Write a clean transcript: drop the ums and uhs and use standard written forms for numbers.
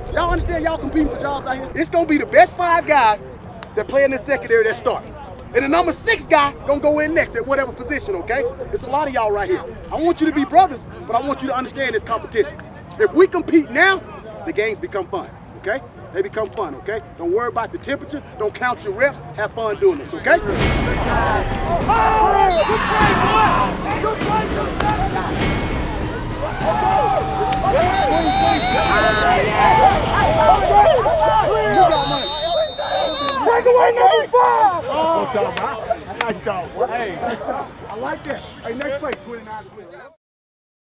Y'all understand y'all competing for jobs out here? It's gonna be the best 5 guys that play in the secondary that start. And the number 6 guy gonna go in next at whatever position, okay? It's a lot of y'all right here. I want you to be brothers, but I want you to understand this competition. If we compete now, the games become fun, okay? They become fun, okay? Don't worry about the temperature. Don't count your reps. Have fun doing this, okay? Take away number 5! Oh, I like that. Hey, I like that. Hey, next play, 29-20.